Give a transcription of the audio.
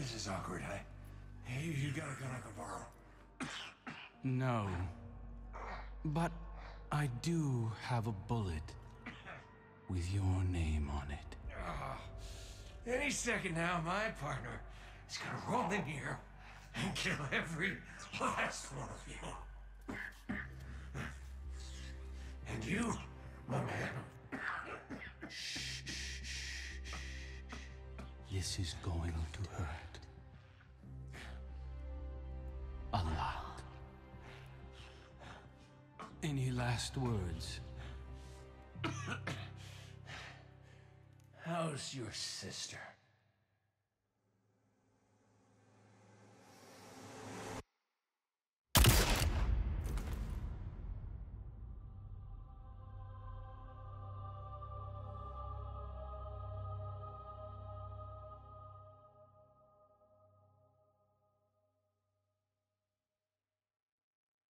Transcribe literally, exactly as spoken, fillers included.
This is awkward. I... Hey, you got a gun I can borrow? No. But I do have a bullet with your name on it. Oh, any second now, my partner is gonna roll in here and kill every last one of you. And you, my man. Shh, shh, shh. This is going to hurt. A lot. Any last words? How's your sister?